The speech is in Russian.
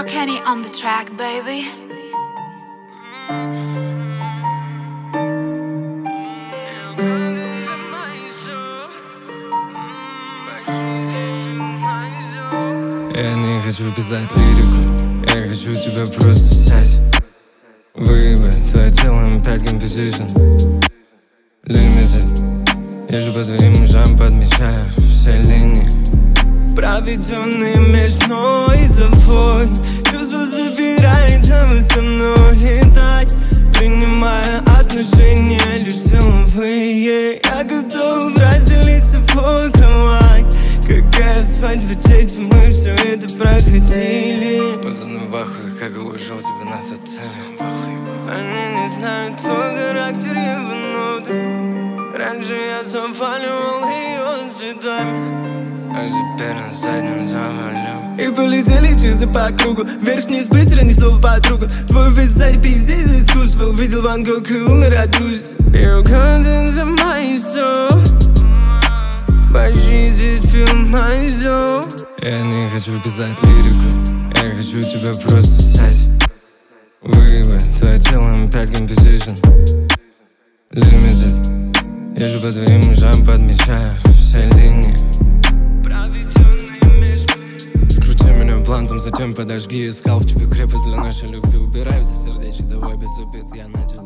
Kenny on the track, baby. Я не хочу писать лирику, я хочу тебя просто взять. Выебать твое тело, 5 композишн. Limited. Я же по твоим ушам подмечаю все линии, проведенные между мной и тобой. Чувство забирает, а мы со мной летать, принимая отношения лишь деловые. Я готов разделить с тобой кровать. Какая свадьба, дети, мы все это проходили. Пацаны в ахуе, как уложил тебя на тот теме. Они не знают твой характер и внутрь. Раньше я заваливал ее цветами, а теперь на заднем завалю. И полетели часы по кругу, вверх-вниз быстро, ни слова подругу. Твой вид сзади пиздец за искусство. Увидел Ван Гог и умер от грусти. You couldn't за my soul, but she did feel my soul. Я не хочу писать лирику, я хочу тебя просто взять. Выебать твое тело, 5 композишн. Limited. Я же по твоим ушам подмечаю все линии, скрути меня блантом, затем подожги. Искал в тебе крепость для нашей любви. Убирай все сердечки, давай без обид, я надеюсь.